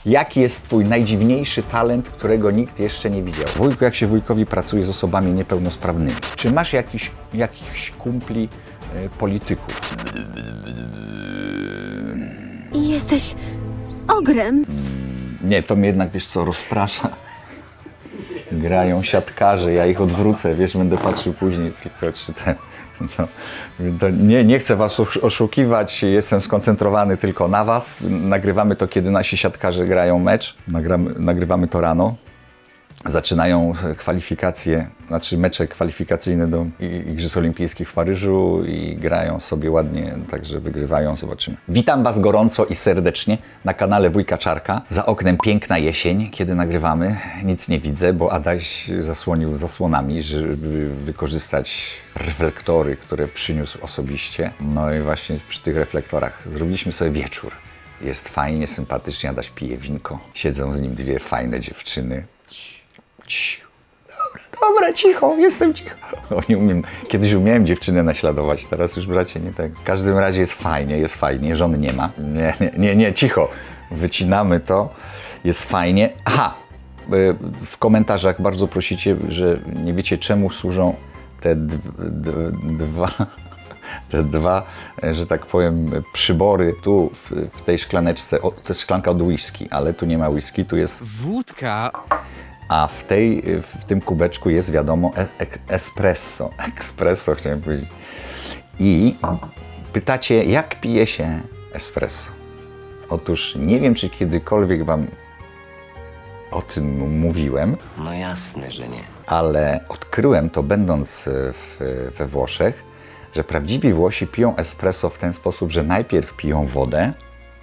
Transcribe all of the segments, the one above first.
Jaki jest twój najdziwniejszy talent, którego nikt jeszcze nie widział? Wujku, jak się wujkowi pracuje z osobami niepełnosprawnymi? Czy masz jakichś kumpli polityków? Jesteś ogrem. Nie, to mnie jednak, wiesz co, rozprasza. Grają siatkarze, ja ich odwrócę, wiesz, będę patrzył później tylko, czy ten... No, nie chcę was oszukiwać, jestem skoncentrowany tylko na was. Nagrywamy to, kiedy nasi siatkarze grają mecz. Nagrywamy to rano. Zaczynają kwalifikacje, znaczy mecze kwalifikacyjne do Igrzysk Olimpijskich w Paryżu i grają sobie ładnie, także wygrywają, zobaczymy. Witam was gorąco i serdecznie na kanale Wujka Czarka. Za oknem piękna jesień, kiedy nagrywamy. Nic nie widzę, bo Adaś zasłonił zasłonami, żeby wykorzystać reflektory, które przyniósł osobiście. No i właśnie przy tych reflektorach zrobiliśmy sobie wieczór. Jest fajnie, sympatycznie, Adaś pije winko. Siedzą z nim dwie fajne dziewczyny. Dobra, cicho, jestem cicho. Kiedyś umiałem dziewczynę naśladować, teraz już, bracie, nie tak. W każdym razie jest fajnie, żony nie ma. Nie, cicho, wycinamy to, jest fajnie. Aha, w komentarzach bardzo prosicie, że nie wiecie, czemu służą te dwa, że tak powiem, przybory tu w tej szklaneczce. To jest szklanka od whisky, ale tu nie ma whisky, tu jest wódka. A w tym kubeczku jest, wiadomo, espresso. Espresso chciałem powiedzieć. I pytacie, jak pije się espresso? Otóż nie wiem, czy kiedykolwiek wam o tym mówiłem. No jasne, że nie. Ale odkryłem to, będąc we Włoszech, że prawdziwi Włosi piją espresso w ten sposób, że najpierw piją wodę,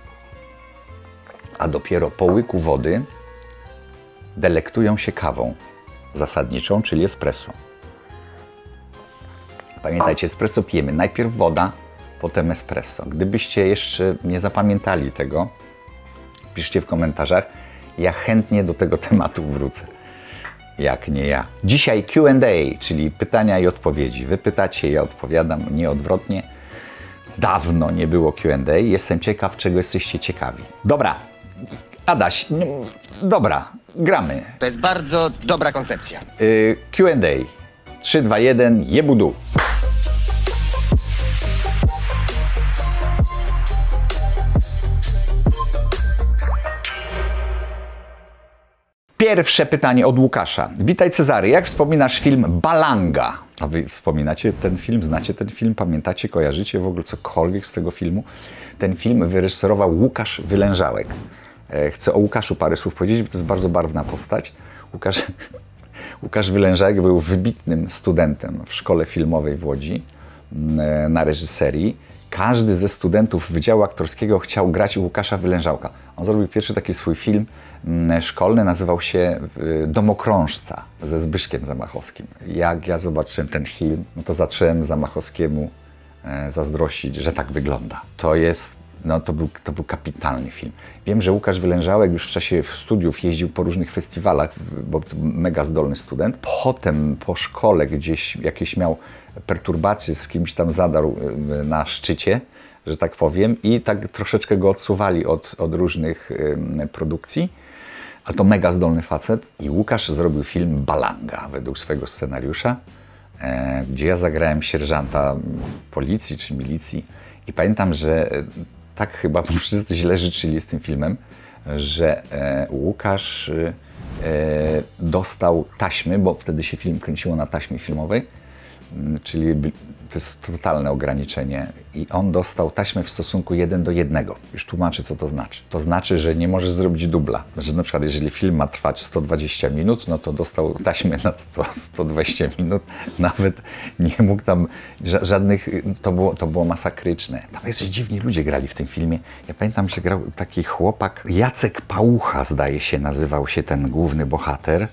a dopiero po łyku wody delektują się kawą zasadniczą, czyli espresso. Pamiętajcie, espresso pijemy najpierw woda, potem espresso. Gdybyście jeszcze nie zapamiętali tego, piszcie w komentarzach. Ja chętnie do tego tematu wrócę. Jak nie ja. Dzisiaj Q&A, czyli pytania i odpowiedzi. Wy pytacie, ja odpowiadam, nie odwrotnie. Dawno nie było Q&A. Jestem ciekaw, czego jesteście ciekawi. Dobra, Adaś, dobra, gramy. To jest bardzo dobra koncepcja. Q&A. 3, 2, 1, jebudu. Pierwsze pytanie od Łukasza. Witaj, Cezary. Jak wspominasz film Balanga? A wy wspominacie ten film? Znacie ten film? Pamiętacie? Kojarzycie w ogóle cokolwiek z tego filmu? Ten film wyreżyserował Łukasz Wylężałek. Chcę o Łukaszu parę słów powiedzieć, bo to jest bardzo barwna postać. Łukasz Wylężałek był wybitnym studentem w szkole filmowej w Łodzi na reżyserii. Każdy ze studentów Wydziału Aktorskiego chciał grać Łukasza Wylężałka. On zrobił pierwszy taki swój film szkolny, nazywał się Domokrążca ze Zbyszkiem Zamachowskim. Jak ja zobaczyłem ten film, no to zacząłem Zamachowskiemu zazdrościć, że tak wygląda. To był kapitalny film. Wiem, że Łukasz Wylężałek już w czasie studiów jeździł po różnych festiwalach, bo to mega zdolny student. Potem po szkole gdzieś jakieś miał perturbacje, z kimś tam zadarł na szczycie, że tak powiem, i tak troszeczkę go odsuwali od różnych produkcji. Ale to mega zdolny facet. I Łukasz zrobił film Balanga według swojego scenariusza, gdzie ja zagrałem sierżanta policji czy milicji. I pamiętam, że tak chyba wszyscy źle życzyli z tym filmem, że Łukasz dostał taśmy, bo wtedy się film kręciło na taśmie filmowej, czyli to jest totalne ograniczenie. I on dostał taśmę w stosunku 1:1. Już tłumaczę, co to znaczy. To znaczy, że nie możesz zrobić dubla. Że na przykład, jeżeli film ma trwać 120 minut, no to dostał taśmę na 120 minut. Nawet nie mógł tam żadnych... To było masakryczne. Tam jeszcze dziwni ludzie grali w tym filmie. Ja pamiętam, że grał taki chłopak, Jacek Pałucha, zdaje się, nazywał się ten główny bohater.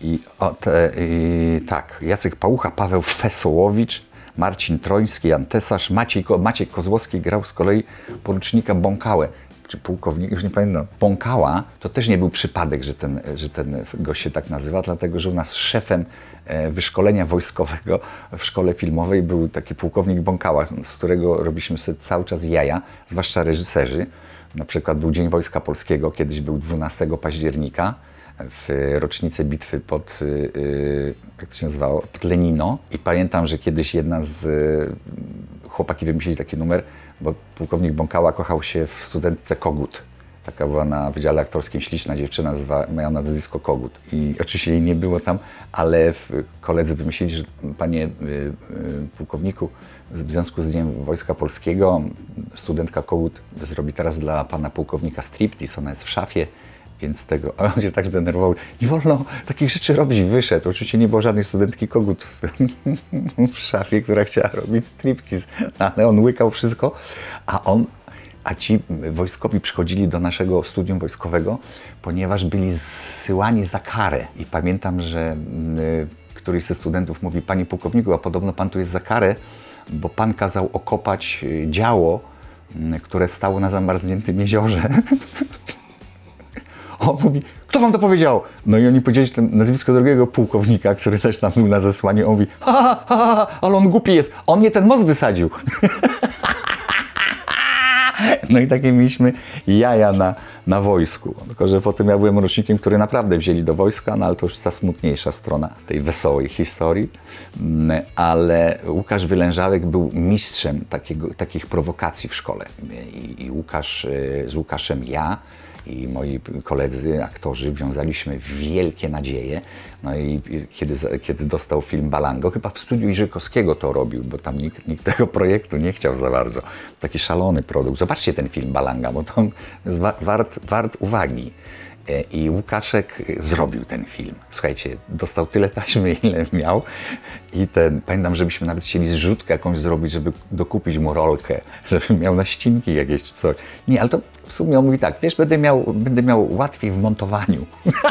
Tak, Jacek Pałucha, Paweł Fesołowicz, Marcin Troński, Antesarz, Maciej Kozłowski grał z kolei porucznika Bąkałę, czy pułkownik, już nie pamiętam. Bąkała to też nie był przypadek, że ten gość się tak nazywa, dlatego że u nas szefem wyszkolenia wojskowego w szkole filmowej był taki pułkownik Bąkała, z którego robiliśmy sobie cały czas jaja, zwłaszcza reżyserzy, Na przykład był Dzień Wojska Polskiego, kiedyś był 12 października, w rocznicę bitwy pod, jak to się nazywało, pod Lenino. I pamiętam, że kiedyś chłopaki wymyślili taki numer, bo pułkownik Bąkała kochał się w studentce Kogut. Taka była na wydziale aktorskim śliczna dziewczyna, miała nazwisko Kogut. I oczywiście jej nie było tam, ale koledzy wymyślili, że panie pułkowniku, w związku z Dniem Wojska Polskiego studentka Kogut zrobi teraz dla pana pułkownika striptease, ona jest w szafie, więc tego, a on się tak zdenerwował, nie wolno takich rzeczy robić, wyszedł. Oczywiście nie było żadnej studentki Kogut w szafie, która chciała robić striptease, ale on łykał wszystko, a ci wojskowi przychodzili do naszego studium wojskowego, ponieważ byli zsyłani za karę. I pamiętam, że któryś ze studentów mówi, panie pułkowniku, a podobno pan tu jest za karę, bo pan kazał okopać działo, które stało na zamarzniętym jeziorze. On mówi, kto wam to powiedział? No i oni powiedzieli nazwisko drugiego pułkownika, który też tam był na zesłaniu. On mówi, ale on głupi jest, on mnie ten most wysadził. No i takie mieliśmy jaja na wojsku. Tylko że potem ja byłem rocznikiem, który naprawdę wzięli do wojska, no ale to już ta smutniejsza strona tej wesołej historii. Ale Łukasz Wylężałek był mistrzem takich prowokacji w szkole. I z Łukaszem ja i moi koledzy, aktorzy, wiązaliśmy wielkie nadzieje. No i kiedy dostał film Balango, chyba w studiu Iżykowskiego to robił, bo tam nikt tego projektu nie chciał za bardzo. Taki szalony produkt. Zobaczcie ten film Balanga, bo to jest wart uwagi. I Łukaszek zrobił ten film. Słuchajcie, dostał tyle taśmy, ile miał i pamiętam, żebyśmy nawet chcieli zrzutkę jakąś zrobić, żeby dokupić mu rolkę, żeby miał naścinki jakieś czy coś. Nie, ale to w sumie on mówi tak, wiesz, będę miał łatwiej w montowaniu.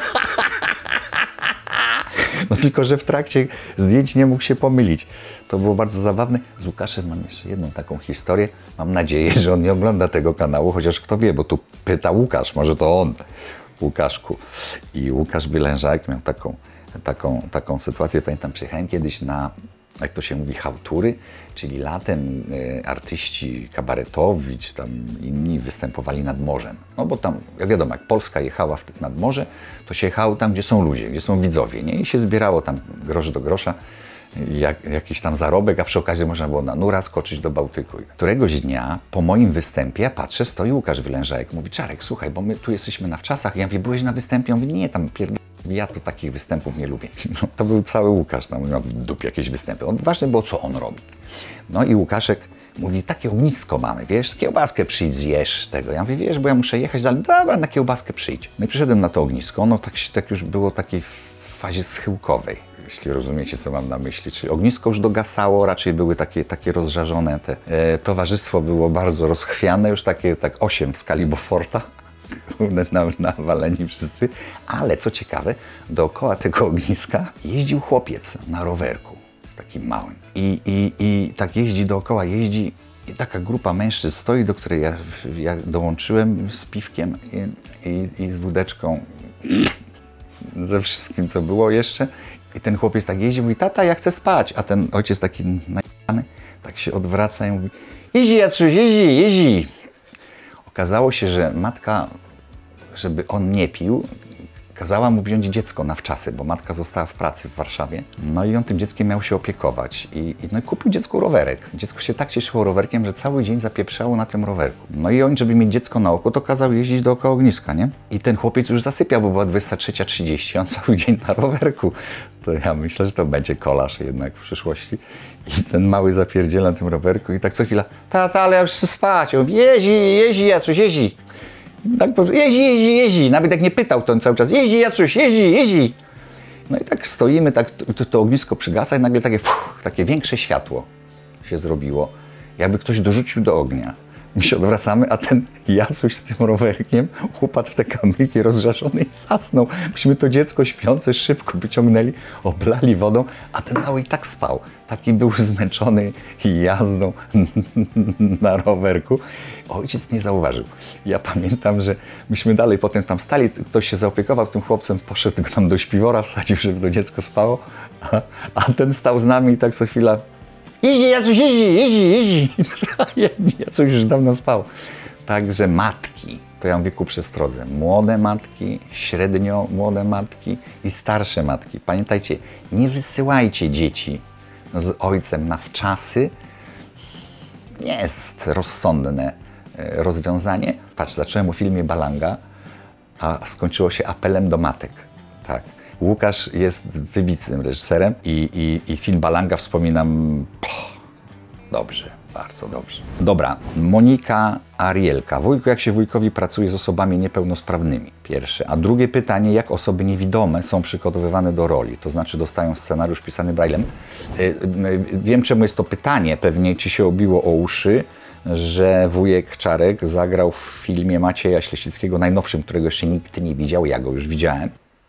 No tylko, że w trakcie zdjęć nie mógł się pomylić. To było bardzo zabawne. Z Łukaszem mam jeszcze jedną taką historię. Mam nadzieję, że on nie ogląda tego kanału, chociaż kto wie, bo tu pyta Łukasz, może to on. Łukaszku. I Łukasz Wylężałek miał taką sytuację. Pamiętam, przyjechałem kiedyś na, jak to się mówi, chałtury, czyli latem artyści kabaretowi, czy tam inni występowali nad morzem. No bo tam, jak wiadomo, jak Polska jechała nad morze, to się jechało tam, gdzie są ludzie, gdzie są widzowie, nie? I się zbierało tam grosz do grosza, jakiś tam zarobek, a przy okazji można było na nura skoczyć do Bałtyku. Któregoś dnia po moim występie, ja patrzę, stoi Łukasz Wylężałek, mówi, Czarek, słuchaj, bo my tu jesteśmy na wczasach. Ja mówię, byłeś na występie? On mówi, nie, tam ja to takich występów nie lubię. No, to był cały Łukasz, tam miał w dupie jakieś występy. Ważne było, co on robi. No i Łukaszek mówi, takie ognisko mamy, wiesz, kiełbaskę przyjdź, zjesz tego. Ja mówię, wiesz, bo ja muszę jechać dalej. Dobra, na kiełbaskę przyjdź. No i przyszedłem na to ognisko, ono tak już było takiej w fazie schyłkowej, jeśli rozumiecie, co mam na myśli. Czyli ognisko już dogasało, raczej były takie rozżarzone. Towarzystwo było bardzo rozchwiane, już tak 8 w skali Beauforta. Nawaleni wszyscy. Ale co ciekawe, dookoła tego ogniska jeździł chłopiec na rowerku, takim małym. I tak jeździ dookoła, i taka grupa mężczyzn stoi, do której ja dołączyłem z piwkiem i z wódeczką, ze wszystkim, co było jeszcze. I ten chłopiec tak jeździ, mówi, tata, ja chcę spać. A ten ojciec taki najebany, tak się odwraca i mówi, jeździ, Jacuś, jeździ. Okazało się, że matka, żeby on nie pił, kazała mu wziąć dziecko na wczasy, bo matka została w pracy w Warszawie. No i on tym dzieckiem miał się opiekować. No i kupił dziecku rowerek. Dziecko się tak cieszyło rowerkiem, że cały dzień zapieprzało na tym rowerku. No i on, żeby mieć dziecko na oko, to kazał jeździć dookoła ogniska, nie? I ten chłopiec już zasypiał, bo była 23:30, on cały dzień na rowerku. To ja myślę, że to będzie kolarz jednak w przyszłości. I ten mały zapierdziela na tym rowerku i tak co chwila, tata, ale ja już chcę spać. On mówi, jeździ, Jacuś, jeździ. Tak, jeździ. Nawet jak nie pytał, to on cały czas, jeździ, Jacuś, jeździ. No i tak stoimy, tak to ognisko przygasa i nagle takie większe światło się zrobiło, jakby ktoś dorzucił do ognia. My się odwracamy, a ten Jacuś z tym rowerkiem upadł w te kamyki rozżarzony i zasnął. Myśmy to dziecko śpiące szybko wyciągnęli, oblali wodą, a ten mały i tak spał. Taki był zmęczony jazdą na rowerku. Ojciec nie zauważył. Ja pamiętam, że myśmy dalej potem tam stali, ktoś się zaopiekował tym chłopcem, poszedł tam do śpiwora, wsadził, żeby to dziecko spało, a ten stał z nami i tak co chwila, jeździ, Jacuś, jeździ. Jacuś już dawno spał. Także matki, to ja mówię ku przestrodze, młode matki, średnio młode matki i starsze matki. Pamiętajcie, nie wysyłajcie dzieci z ojcem na wczasy. Nie jest rozsądne rozwiązanie. Patrz, zacząłem o filmie Balanga, a skończyło się apelem do matek. Tak. Łukasz jest wybitnym reżyserem i film Balanga wspominam dobrze, bardzo dobrze. Dobra, Monika Arielka. Wujku, jak się wujkowi pracuje z osobami niepełnosprawnymi? Pierwsze. A drugie pytanie, jak osoby niewidome są przygotowywane do roli? To znaczy dostają scenariusz pisany braillem. Wiem, czemu jest to pytanie. Pewnie ci się obiło o uszy, że wujek Czarek zagrał w filmie Macieja Ślesickiego, najnowszym, którego jeszcze nikt nie widział. Ja go już widziałem.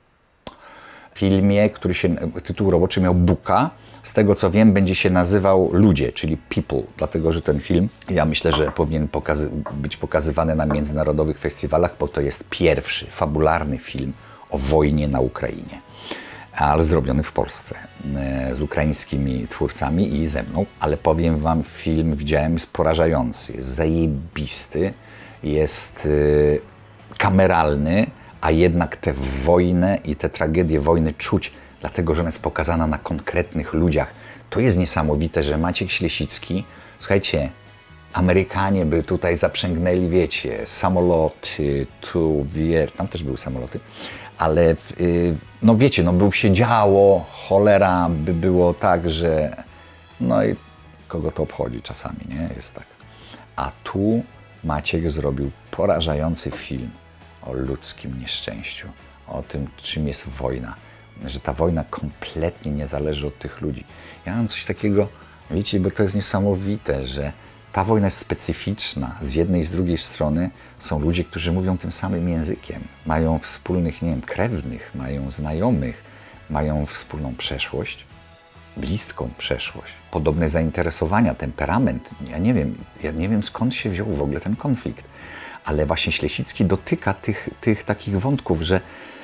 Filmie, który się, tytuł roboczy miał Buka. Z tego co wiem, będzie się nazywał Ludzie, czyli People, dlatego że ten film, ja myślę, że powinien być pokazywany na międzynarodowych festiwalach, bo to jest pierwszy fabularny film o wojnie na Ukrainie, ale zrobiony w Polsce, z ukraińskimi twórcami i ze mną. Ale powiem wam, film widziałem, jest porażający, jest zajebisty, jest kameralny, a jednak tę wojnę i tę tragedię wojny czuć, dlatego że ona jest pokazana na konkretnych ludziach. To jest niesamowite, że Maciek Ślesicki, słuchajcie, Amerykanie by tutaj zaprzęgnęli, wiecie, samoloty, tam też były samoloty, ale no wiecie, no by się działo, cholera, by było tak, że no i kogo to obchodzi czasami, nie? Jest tak. A tu Maciek zrobił porażający film o ludzkim nieszczęściu, o tym, czym jest wojna, że ta wojna kompletnie nie zależy od tych ludzi. Ja mam coś takiego, wiecie, bo to jest niesamowite, że ta wojna jest specyficzna. Z jednej i z drugiej strony są ludzie, którzy mówią tym samym językiem, mają wspólnych, nie wiem, krewnych, mają znajomych, mają wspólną przeszłość, bliską przeszłość, podobne zainteresowania, temperament. Ja nie wiem skąd się wziął w ogóle ten konflikt, ale właśnie Ślesicki dotyka tych takich wątków, że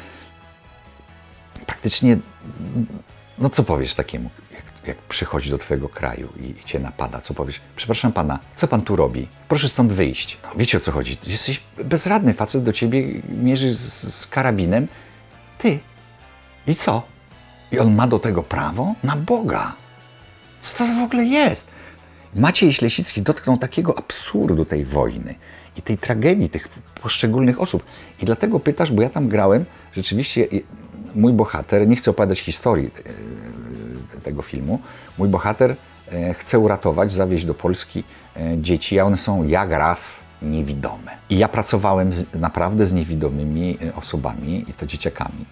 praktycznie, no co powiesz takiemu, jak przychodzi do twojego kraju i cię napada, co powiesz? Przepraszam pana, co pan tu robi? Proszę stąd wyjść. No, wiecie o co chodzi? Jesteś bezradny, facet do ciebie mierzy z karabinem. Ty. I co? I on ma do tego prawo? Na Boga! Co to w ogóle jest? Maciej Ślesicki dotknął takiego absurdu tej wojny i tej tragedii tych poszczególnych osób. I dlatego pytasz, bo ja tam grałem, rzeczywiście mój bohater, nie chcę opowiadać historii tego filmu, mój bohater chce uratować, zawieźć do Polski dzieci, a one są jak raz niewidome. I ja pracowałem naprawdę z niewidomymi osobami, i to dzieciakami.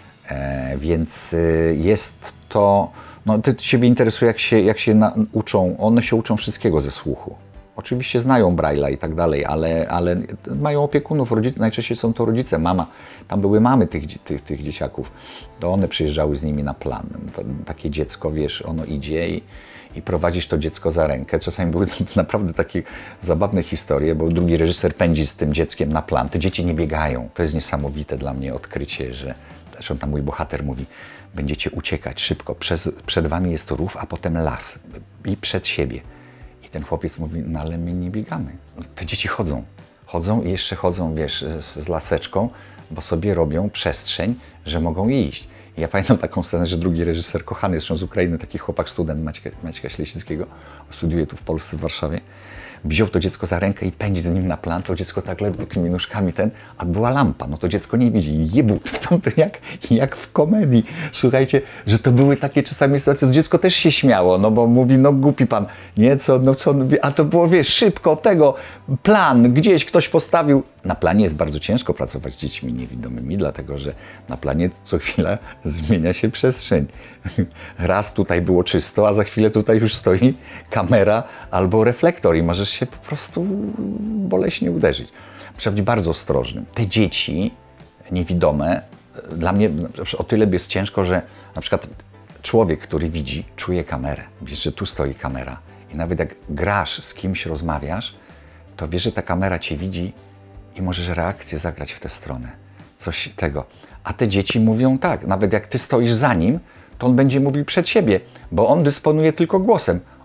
Więc jest to, no to ciebie interesuje, jak się uczą, one się uczą wszystkiego ze słuchu. Oczywiście znają Braille'a i tak dalej, ale mają opiekunów, najczęściej są to rodzice, mama. Tam były mamy tych dzieciaków, to one przyjeżdżały z nimi na plan. Takie dziecko, wiesz, ono idzie i prowadzisz to dziecko za rękę. Czasami były naprawdę takie zabawne historie, bo drugi reżyser pędzi z tym dzieckiem na plan. Te dzieci nie biegają. To jest niesamowite dla mnie odkrycie, że zresztą tam mój bohater mówi, będziecie uciekać szybko, przed wami jest rów, a potem las i przed siebie. I ten chłopiec mówi, no ale my nie biegamy. No, te dzieci chodzą i jeszcze chodzą, wiesz, z laseczką, bo sobie robią przestrzeń, że mogą iść. I ja pamiętam taką scenę, że drugi reżyser, kochany zresztą z Ukrainy, taki chłopak, student Maćka Ślesickiego, studiuje tu w Polsce, w Warszawie, wziął to dziecko za rękę i pędzi z nim na plan, to dziecko tak ledwo tymi nóżkami a była lampa, no to dziecko nie widzi, jebut, to jak w komedii. Słuchajcie, że to były takie czasami sytuacje, to dziecko też się śmiało, no bo mówi, no głupi pan, nie, a to było, wiesz, szybko, plan, gdzieś ktoś postawił. Na planie jest bardzo ciężko pracować z dziećmi niewidomymi, dlatego że na planie co chwila zmienia się przestrzeń. Raz tutaj było czysto, a za chwilę tutaj już stoi kamera albo reflektor i możesz się po prostu boleśnie uderzyć. Trzeba być bardzo ostrożnym. Te dzieci niewidome, dla mnie o tyle jest ciężko, że na przykład człowiek, który widzi, czuje kamerę. Wiesz, że tu stoi kamera i nawet jak grasz, z kimś rozmawiasz, to wiesz, że ta kamera cię widzi i możesz reakcję zagrać w tę stronę. Coś tego. A te dzieci mówią tak, nawet jak ty stoisz za nim, to on będzie mówił przed siebie, bo on dysponuje tylko głosem.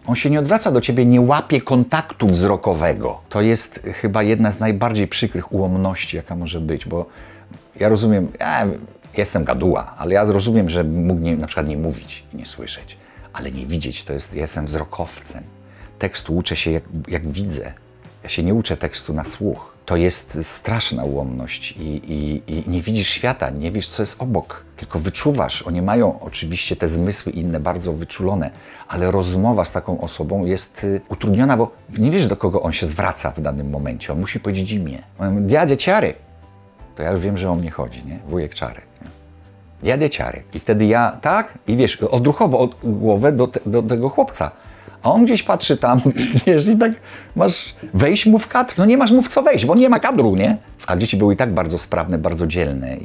On się nie odwraca do ciebie, nie łapie kontaktu wzrokowego. To jest chyba jedna z najbardziej przykrych ułomności, jaka może być, bo ja rozumiem, ja jestem gaduła, ale ja rozumiem, że mógł na przykład nie mówić i nie słyszeć, ale nie widzieć, ja jestem wzrokowcem. Tekstu uczę się jak widzę. Ja się nie uczę tekstu na słuch. To jest straszna ułomność i nie widzisz świata, nie wiesz, co jest obok, tylko wyczuwasz. Oni mają oczywiście te zmysły inne bardzo wyczulone, ale rozmowa z taką osobą jest utrudniona, bo nie wiesz, do kogo on się zwraca w danym momencie. On musi powiedzieć imię. On mówi, dziadzie Ciarek. To ja już wiem, że o mnie chodzi, nie? Wujek Czarek. Nie? Dziadzie Ciarek. I wtedy ja, tak? I wiesz, odruchowo od głowę do tego chłopca. A on gdzieś patrzy tam, wiesz, i tak masz wejść mu w kadr? No nie masz mu w co wejść, bo nie ma kadru, nie? A dzieci były i tak bardzo sprawne, bardzo dzielne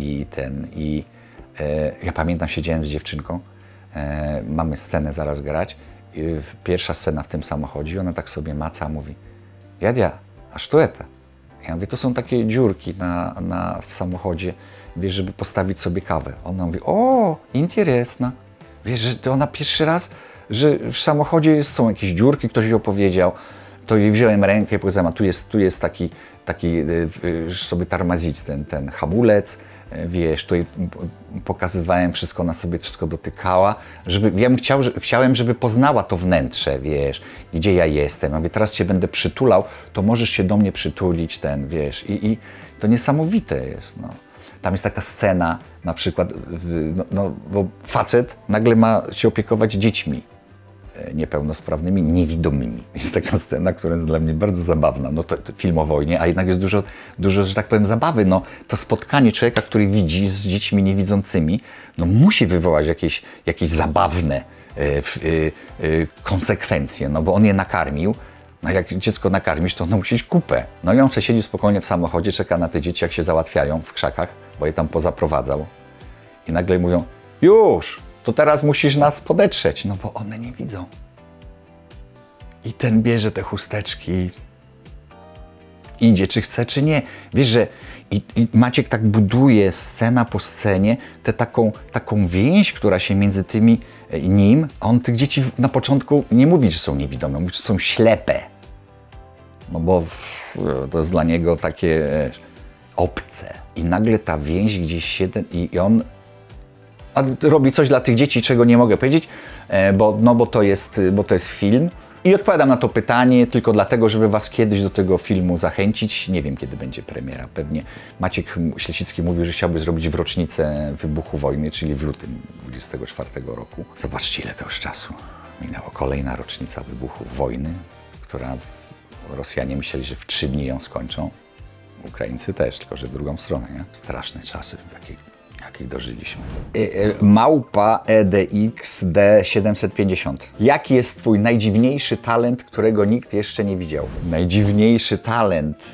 ja pamiętam, siedziałem z dziewczynką, mamy scenę zaraz grać, pierwsza scena w tym samochodzie, ona tak sobie maca, mówi, dziadzia, a co to? Ja mówię, to są takie dziurki w samochodzie, wiesz, żeby postawić sobie kawę. Ona mówi, o, interesna. Wiesz, że to ona pierwszy raz, że w samochodzie są jakieś dziurki, ktoś jej opowiedział, to jej wziąłem rękę i powiedziałem, a tu jest taki żeby tarmazić ten hamulec, wiesz, to jej pokazywałem wszystko, ona sobie wszystko dotykała, chciałem, żeby poznała to wnętrze, wiesz, gdzie ja jestem. Ja mówię, teraz cię będę przytulał, to możesz się do mnie przytulić, wiesz, i to niesamowite jest, no. Tam jest taka scena, na przykład, bo facet nagle ma się opiekować dziećmi niepełnosprawnymi, niewidomymi. Jest taka scena, która jest dla mnie bardzo zabawna. No to film o wojnie, a jednak jest dużo, że tak powiem, zabawy. No to spotkanie człowieka, który widzi z dziećmi niewidzącymi, no musi wywołać jakieś zabawne konsekwencje, no bo on je nakarmił. No jak dziecko nakarmisz, to ono musi iść kupę. No i on siedzi spokojnie w samochodzie, czeka na te dzieci, jak się załatwiają w krzakach, bo je tam pozaprowadzał. I nagle mówią, już, to teraz musisz nas podetrzeć. No bo one nie widzą. I ten bierze te chusteczki, idzie, czy chce, czy nie. Wiesz, że i Maciek tak buduje scena po scenie, taką więź, która się między nim, a on tych dzieci na początku nie mówi, że są niewidome, mówi, że są ślepe. No bo to jest dla niego takie obce. I nagle ta więź gdzieś się, i on robi coś dla tych dzieci, czego nie mogę powiedzieć, bo to jest film. I odpowiadam na to pytanie tylko dlatego, żeby was kiedyś do tego filmu zachęcić. Nie wiem, kiedy będzie premiera. Pewnie Maciek Ślesicki mówił, że chciałby zrobić w rocznicę wybuchu wojny, czyli w lutym 24 roku. Zobaczcie, ile to już czasu minęło. Kolejna rocznica wybuchu wojny, która Rosjanie myśleli, że w 3 dni ją skończą. Ukraińcy też, tylko że w drugą stronę, nie? Straszne czasy, jakich dożyliśmy. Małpa EDXD 750. Jaki jest twój najdziwniejszy talent, którego nikt jeszcze nie widział? Najdziwniejszy talent.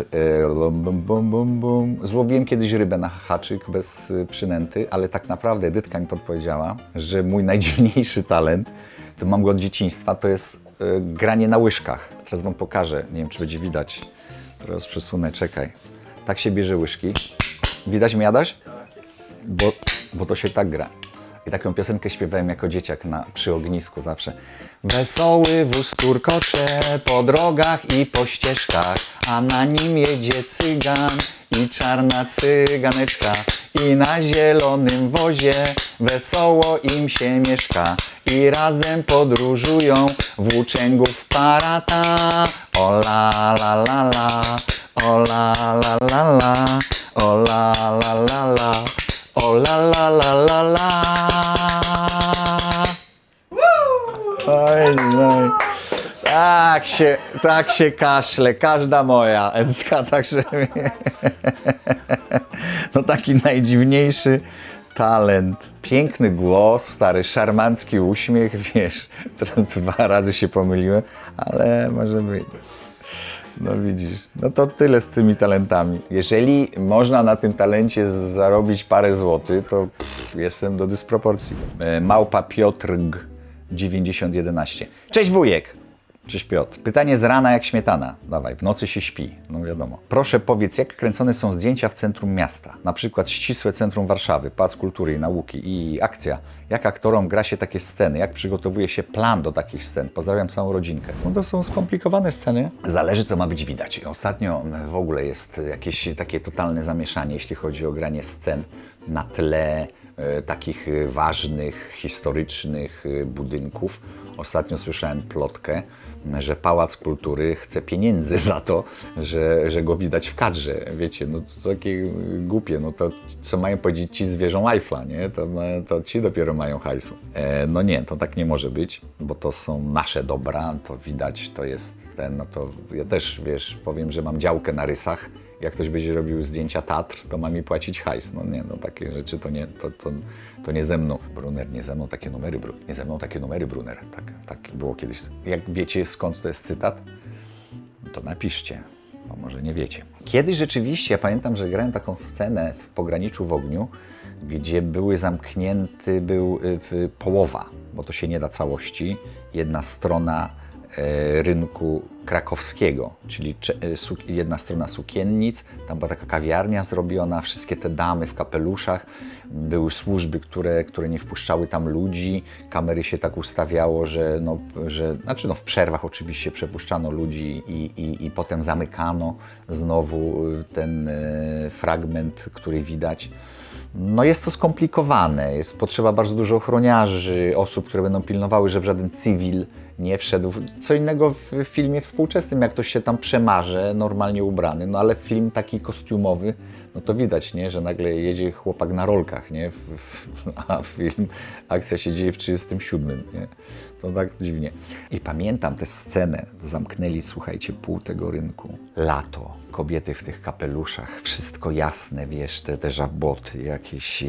Złowiłem kiedyś rybę na haczyk bez przynęty, ale tak naprawdę Edytka mi podpowiedziała, że mój najdziwniejszy talent, to mam go od dzieciństwa, to jest granie na łyżkach. Teraz wam pokażę, nie wiem, czy będzie widać. Teraz przesunę, czekaj. Tak się bierze łyżki. Widać mnie, Adaś? Bo to się tak gra. I taką piosenkę śpiewałem jako dzieciak przy ognisku zawsze. Wesoły wóz turkocze po drogach i po ścieżkach, a na nim jedzie cygan i czarna cyganeczka. I na zielonym wozie wesoło im się mieszka. I razem podróżują włóczęgów parata. O la la la la, o la la la la, o la la la la. O la la la la la. Oj, no. Tak się kaszle, każda moja Edytka, także no taki najdziwniejszy talent. Piękny głos, stary, szarmancki uśmiech, wiesz, 2 razy się pomyliłem, ale może być. No widzisz, no to tyle z tymi talentami. Jeżeli można na tym talencie zarobić parę złotych, to jestem do dysproporcji. Małpa Piotr 9011. Cześć wujek! Cześć Piotr. Pytanie z rana jak śmietana. Dawaj, w nocy się śpi. No wiadomo. Proszę powiedz, jak kręcone są zdjęcia w centrum miasta? Na przykład ścisłe centrum Warszawy, Pałac Kultury i Nauki i akcja. Jak aktorom gra się takie sceny? Jak przygotowuje się plan do takich scen? Pozdrawiam całą rodzinkę. No to są skomplikowane sceny. Zależy, co ma być widać. Ostatnio w ogóle jest jakieś takie totalne zamieszanie, jeśli chodzi o granie scen na tle takich ważnych, historycznych budynków. Ostatnio słyszałem plotkę, że Pałac Kultury chce pieniędzy za to, że go widać w kadrze. Wiecie, no to takie głupie, no to co mają powiedzieć ci zwierzą Eiffla, nie? To ci dopiero mają hajsu. No nie, to tak nie może być, bo to są nasze dobra, to widać, to jest ten, no to ja też, wiesz, powiem, że mam działkę na Rysach. Jak ktoś będzie robił zdjęcia Tatr, to ma mi płacić hajs. No nie, no takie rzeczy to nie ze mną. Brunner, nie ze mną takie numery, nie ze mną takie numery, Brunner. Tak było kiedyś. Jak wiecie, skąd to jest cytat, to napiszcie, bo może nie wiecie. Kiedyś rzeczywiście, ja pamiętam, że grałem taką scenę w Pograniczu w ogniu, gdzie był połowa, bo to się nie da całości, jedna strona rynku krakowskiego, czyli jedna strona sukiennic, tam była taka kawiarnia zrobiona, wszystkie te damy w kapeluszach, były służby, które nie wpuszczały tam ludzi, kamery się tak ustawiało, że w przerwach oczywiście przepuszczano ludzi i potem zamykano znowu ten fragment, który widać. No jest to skomplikowane, potrzeba bardzo dużo ochroniarzy, osób, które będą pilnowały, żeby żaden cywil nie wszedł. Co innego w filmie współczesnym, jak ktoś się tam przemarze, normalnie ubrany, no ale film taki kostiumowy, no to widać, nie, że nagle jedzie chłopak na rolkach, nie, a akcja się dzieje w 1937, nie, to tak dziwnie. I pamiętam tę scenę, zamknęli, słuchajcie, pół tego rynku, lato, kobiety w tych kapeluszach, wszystko jasne, wiesz, te żaboty, jakieś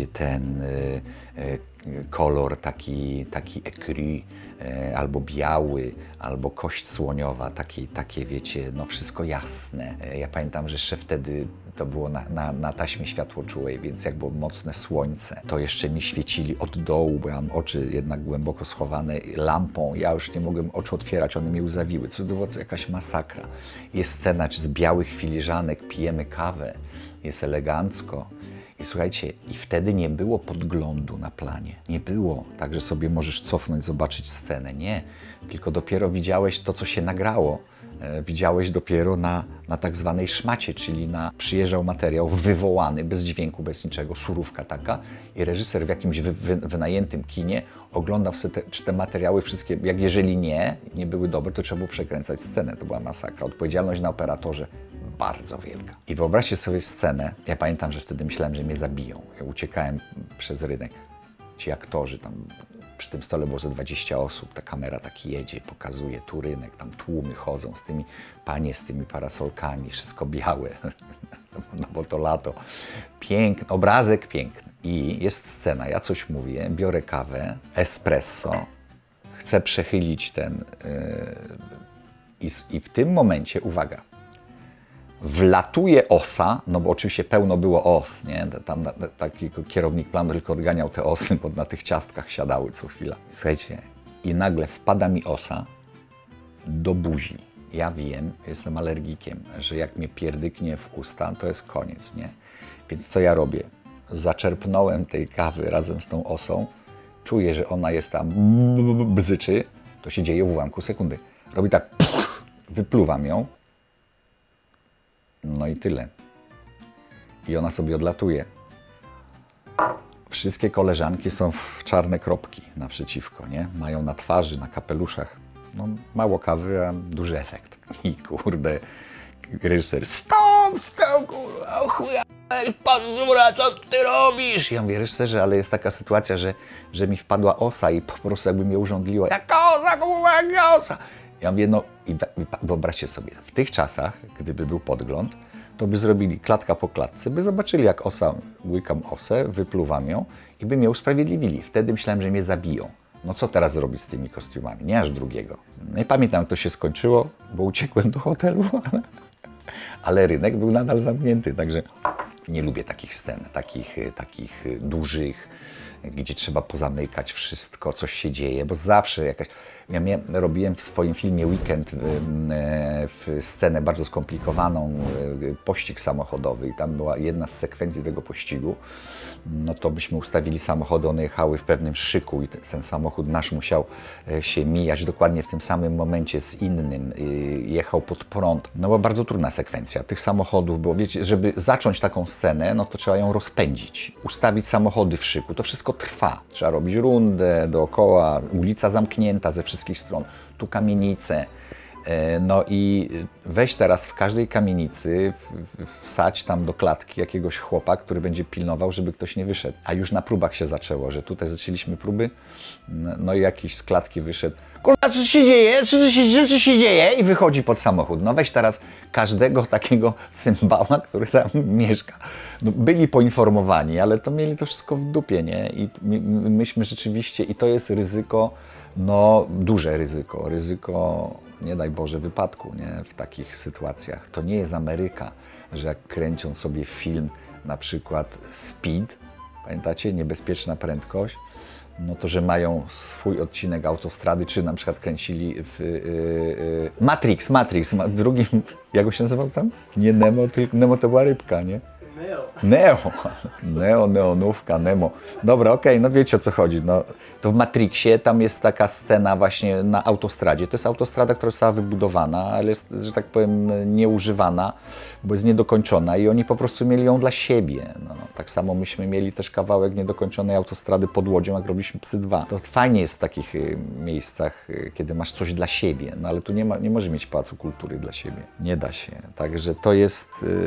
kolor taki écru, albo biały, albo kość słoniowa, takie wiecie, no wszystko jasne. Ja pamiętam, że jeszcze wtedy to było na taśmie światłoczułej, więc jak było mocne słońce, to jeszcze mi świecili od dołu, bo ja mam oczy jednak głęboko schowane lampą, ja już nie mogłem oczu otwierać, one mnie łzawiły, co było jakaś masakra. Jest scena z białych filiżanek, pijemy kawę, jest elegancko. I słuchajcie, i wtedy nie było podglądu na planie. Nie było tak, że sobie możesz cofnąć, zobaczyć scenę. Nie, tylko dopiero widziałeś to, co się nagrało. Widziałeś dopiero na tak zwanej szmacie, czyli przyjeżdżał materiał wywołany, bez dźwięku, bez niczego, surówka taka i reżyser w jakimś wynajętym kinie oglądał sobie czy te materiały wszystkie, jeżeli nie były dobre, to trzeba było przekręcać scenę. To była masakra. Odpowiedzialność na operatorze bardzo wielka. I wyobraźcie sobie scenę, ja pamiętam, że wtedy myślałem, że mnie zabiją. Ja uciekałem przez rynek. Ci aktorzy, tam przy tym stole było ze 20 osób, ta kamera taki jedzie, pokazuje tu rynek, tam tłumy chodzą z tymi panie z tymi parasolkami, wszystko białe, no bo to lato. Piękny, obrazek piękny. I jest scena, ja coś mówię, biorę kawę, espresso, chcę przechylić i w tym momencie, uwaga, wlatuje osa, no bo oczywiście pełno było os, nie? Tam taki kierownik planu tylko odganiał te osy, bo na tych ciastkach siadały co chwila. Słuchajcie, i nagle wpada mi osa do buzi. Ja wiem, jestem alergikiem, że jak mnie pierdyknie w usta, to jest koniec, nie? Więc co ja robię? Zaczerpnąłem tej kawy razem z tą osą, czuję, że ona jest tam bzyczy, to się dzieje w ułamku sekundy. Robi tak, wypluwam ją, no i tyle. I ona sobie odlatuje. Wszystkie koleżanki są w czarne kropki naprzeciwko, nie? Mają na twarzy, na kapeluszach. No, mało kawy, a duży efekt. I kurde, reżyser, stop, kurwa, chuja, pazura, co ty robisz? Ja mówię, reżyserze, ale jest taka sytuacja, że mi wpadła osa i po prostu jakby mnie urządliła. Jaka osa, kurwa, jaka osa? Ja mówię, no i wyobraźcie sobie, w tych czasach, gdyby był podgląd, to by zrobili klatka po klatce, by zobaczyli, jak łykam osę, wypluwam ją i by mnie usprawiedliwili. Wtedy myślałem, że mnie zabiją. No co teraz zrobić z tymi kostiumami? Nie aż drugiego. Nie pamiętam, jak to się skończyło, bo uciekłem do hotelu, ale rynek był nadal zamknięty, także nie lubię takich scen, takich dużych, gdzie trzeba pozamykać wszystko, coś się dzieje, bo zawsze jakaś... robiłem w swoim filmie Weekend scenę bardzo skomplikowaną, pościg samochodowy i tam była jedna z sekwencji tego pościgu. No to byśmy ustawili samochody, one jechały w pewnym szyku i ten samochód nasz musiał się mijać dokładnie w tym samym momencie z innym, jechał pod prąd. No była bardzo trudna sekwencja tych samochodów, bo wiecie, żeby zacząć taką scenę, no to trzeba ją rozpędzić, ustawić samochody w szyku, to wszystko trwa. Trzeba robić rundę dookoła, ulica zamknięta ze wszystkich stron, tu kamienice. No i weź teraz w każdej kamienicy, wsadź tam do klatki jakiegoś chłopa, który będzie pilnował, żeby ktoś nie wyszedł. A już na próbach się zaczęło, że tutaj zaczęliśmy próby, no i jakiś z klatki wyszedł. Kurwa, co się dzieje? Co się dzieje? I wychodzi pod samochód. No weź teraz każdego takiego cymbała, który tam mieszka. No, byli poinformowani, ale to mieli to wszystko w dupie, nie? I myśmy rzeczywiście, i to jest ryzyko, no duże ryzyko, nie daj Boże, wypadku, nie? W takich sytuacjach. To nie jest Ameryka, że jak kręcą sobie film, na przykład Speed, pamiętacie, niebezpieczna prędkość, no to, że mają swój odcinek autostrady, czy na przykład kręcili w Matrix, drugim, jak go się nazywał tam? Nie Nemo, tylko Nemo to była rybka, nie? Neonówka, Nemo. Dobra, okej, no wiecie o co chodzi. No, to w Matrixie tam jest taka scena właśnie na autostradzie. To jest autostrada, która została wybudowana, ale jest, że tak powiem, nieużywana, bo jest niedokończona i oni po prostu mieli ją dla siebie. No, tak samo myśmy mieli też kawałek niedokończonej autostrady pod Łodzią, jak robiliśmy Psy 2. To fajnie jest w takich miejscach, kiedy masz coś dla siebie, no ale tu nie może mieć Pałacu Kultury dla siebie. Nie da się. Także to jest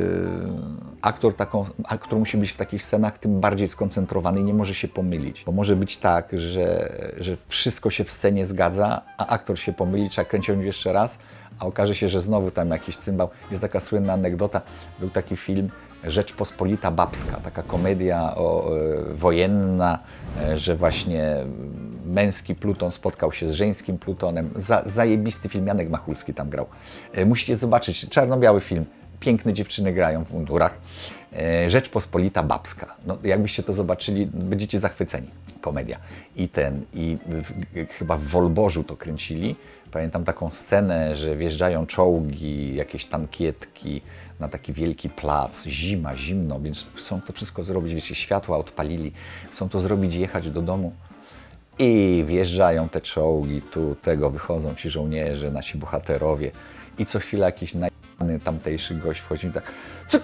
aktor musi być w takich scenach tym bardziej skoncentrowany i nie może się pomylić. Bo może być tak, że wszystko się w scenie zgadza, a aktor się pomyli, trzeba kręcić jeszcze raz, a okaże się, że znowu tam jakiś cymbał. Jest taka słynna anegdota, był taki film Rzeczpospolita Babska, taka komedia wojenna, że właśnie męski pluton spotkał się z żeńskim plutonem. Zajebisty film, Janek Machulski tam grał. Musicie zobaczyć, czarno-biały film. Piękne dziewczyny grają w mundurach. Rzeczpospolita Babska. No, jakbyście to zobaczyli, będziecie zachwyceni. Komedia. Chyba w Wolborzu to kręcili. Pamiętam taką scenę, że wjeżdżają czołgi, jakieś tankietki na taki wielki plac. Zima, zimno, więc chcą to wszystko zrobić. Wiecie, światła odpalili. Chcą to zrobić i jechać do domu. I wjeżdżają te czołgi, wychodzą ci żołnierze, nasi bohaterowie. I co chwila jakiś tamtejszy gość wchodzi i tak: co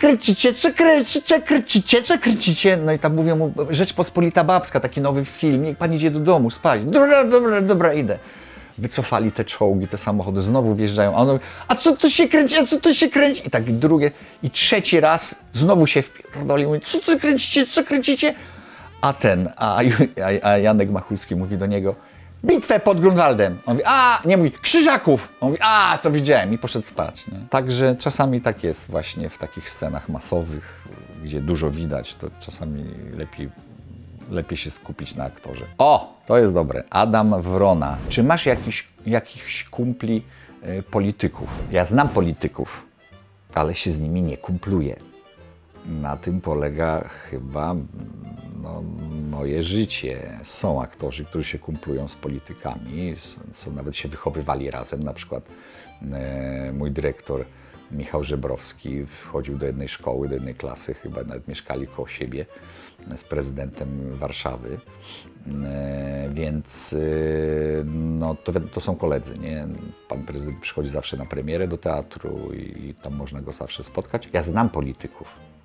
kręcicie? No i tam mówią mu: Rzeczpospolita Babska, taki nowy film, niech pan idzie do domu spać. Dobra, idę. Wycofali te czołgi, te samochody, znowu wjeżdżają, a on mówi: a co to się kręci? I tak drugie, i trzeci raz znowu się wpierdoli, mówi: co kręcicie? A Janek Machulski mówi do niego: bitwę pod Grunwaldem. On mówi: nie mówi Krzyżaków. On mówi: to widziałem, i poszedł spać. Nie? Także czasami tak jest właśnie w takich scenach masowych, gdzie dużo widać, to czasami lepiej się skupić na aktorze. To jest dobre. Adam Wrona. Czy masz jakichś kumpli polityków? Ja znam polityków, ale się z nimi nie kumpluję. Na tym polega chyba moje życie. Są aktorzy, którzy się kumplują z politykami, nawet się wychowywali razem. Na przykład mój dyrektor Michał Żebrowski wchodził do jednej szkoły, do jednej klasy, chyba nawet mieszkali koło siebie z prezydentem Warszawy. Więc to są koledzy, nie? Pan prezydent przychodzi zawsze na premierę do teatru i tam można go zawsze spotkać. Ja znam polityków.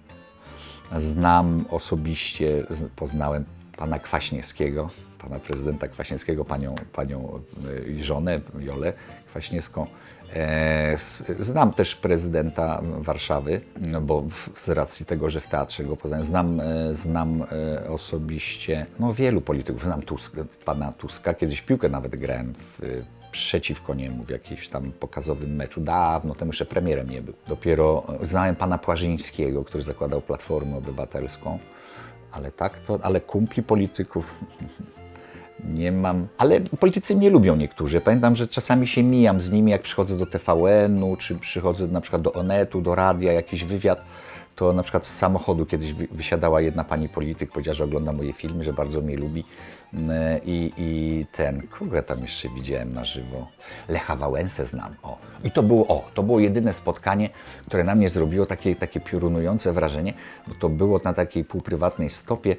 Znam osobiście, poznałem pana Kwaśniewskiego, pana prezydenta Kwaśniewskiego, panią żonę Jolę Kwaśniewską. Znam też prezydenta Warszawy, bo z racji tego, że w teatrze go poznałem. Znam osobiście wielu polityków. Znam pana Tuska. Kiedyś w piłkę nawet grałem przeciwko niemu w jakimś tam pokazowym meczu. Dawno temu, jeszcze premierem nie był. Dopiero znałem pana Płażyńskiego, który zakładał Platformę Obywatelską. Ale kumpli polityków nie mam. Ale politycy mnie lubią niektórzy. Pamiętam, że czasami się mijam z nimi, jak przychodzę do TVN-u, czy przychodzę na przykład do Onetu, do radia, jakiś wywiad, to na przykład z samochodu kiedyś wysiadała jedna pani polityk, powiedziała, że ogląda moje filmy, że bardzo mnie lubi. Kogo ja tam jeszcze widziałem na żywo? Lecha Wałęsę znam. O. I to było jedyne spotkanie, które na mnie zrobiło takie piorunujące wrażenie, bo to było na takiej półprywatnej stopie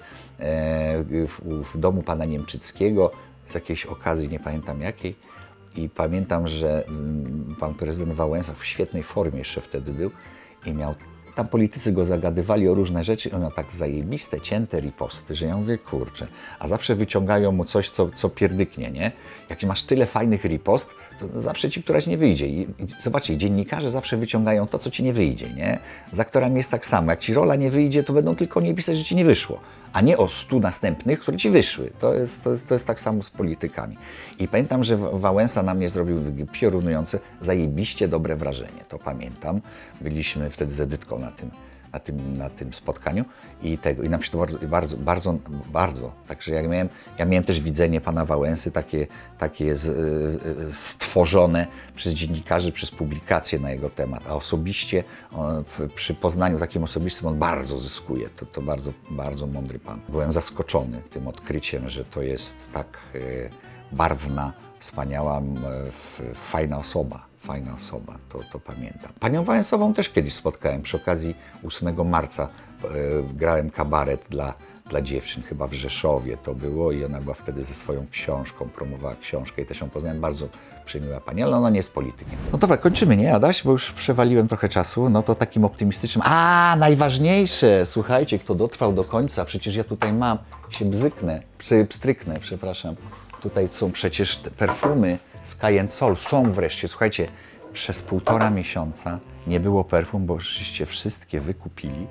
w domu pana Niemczyckiego, z jakiejś okazji, nie pamiętam jakiej. I pamiętam, że pan prezydent Wałęsa w świetnej formie jeszcze wtedy był i miał, tam politycy go zagadywali o różne rzeczy i on miał tak zajebiste, cięte riposty, że ja mówię, kurczę, a zawsze wyciągają mu coś, co pierdyknie, nie? Jak masz tyle fajnych ripost, to zawsze ci któraś nie wyjdzie. I zobaczcie, dziennikarze zawsze wyciągają to, co ci nie wyjdzie, nie? Z aktorami jest tak samo. Jak ci rola nie wyjdzie, to będą tylko nie pisać, że ci nie wyszło, a nie o 100 następnych, które ci wyszły. To jest tak samo z politykami. I pamiętam, że Wałęsa na mnie zrobił piorunujące, zajebiście dobre wrażenie. To pamiętam. Byliśmy wtedy z Edytką na tym spotkaniu i nam się to bardzo. Także ja miałem też widzenie pana Wałęsy takie stworzone przez dziennikarzy, przez publikacje na jego temat, a osobiście przy poznaniu takim osobistym on bardzo zyskuje. To bardzo, bardzo mądry pan. Byłem zaskoczony tym odkryciem, że to jest tak barwna, wspaniała, fajna osoba. To pamiętam. Panią Wałęsową też kiedyś spotkałem przy okazji 8 marca. Grałem kabaret dla dziewczyn, chyba w Rzeszowie to było i ona była wtedy ze swoją książką, promowała książkę i też ją poznałem. Bardzo przyjemna pani, ale ona nie jest politykiem. No dobra, kończymy, nie Adaś? Bo już przewaliłem trochę czasu. No to takim optymistycznym. Najważniejsze! Słuchajcie, kto dotrwał do końca, przecież ja tutaj się pstryknę, przepraszam. Tutaj są przecież te perfumy Sky & Soul. Są wreszcie. Słuchajcie, przez 1,5 miesiąca nie było perfum, bo oczywiście wszystkie wykupili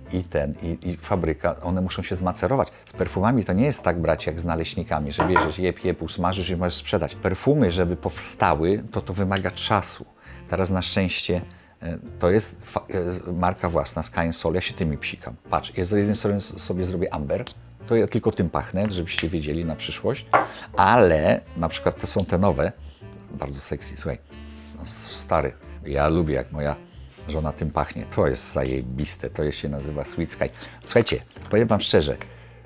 i fabryka, one muszą się zmacerować. Z perfumami to nie jest tak, bracie, jak z naleśnikami, że bierzesz jep, usmażysz i możesz sprzedać. Perfumy, żeby powstały, to wymaga czasu. Teraz na szczęście to jest marka własna, Sky & Soul. Ja się tymi psikam. Patrz, ja z jednej strony sobie zrobię amber, to ja tylko tym pachnę, żebyście wiedzieli na przyszłość, ale na przykład to są te nowe, bardzo sexy, słuchaj, no, stary, ja lubię jak moja żona tym pachnie, to jest zajebiste, to się nazywa Sweet Sky. Słuchajcie, powiem wam szczerze,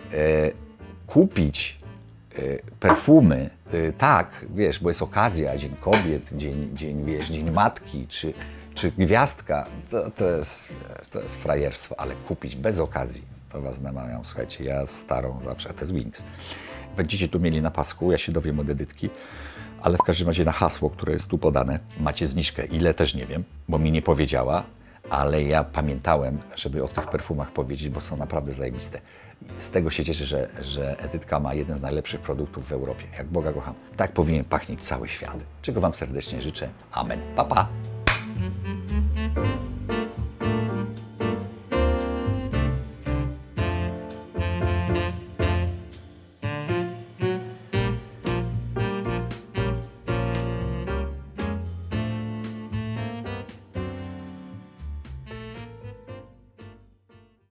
kupić perfumy, tak, wiesz, bo jest okazja, Dzień Kobiet, Dzień Matki, czy Gwiazdka, to jest frajerstwo, ale kupić bez okazji, to was namawiam, słuchajcie, ja starą zawsze, a to jest Wings. Będziecie tu mieli na pasku, ja się dowiem od Edytki, ale w każdym razie na hasło, które jest tu podane, macie zniżkę. Ile też nie wiem, bo mi nie powiedziała, ale ja pamiętałem, żeby o tych perfumach powiedzieć, bo są naprawdę zajebiste. Z tego się cieszę, że Edytka ma jeden z najlepszych produktów w Europie. Jak Boga kocham. Tak powinien pachnieć cały świat. Czego wam serdecznie życzę. Amen. Pa, pa.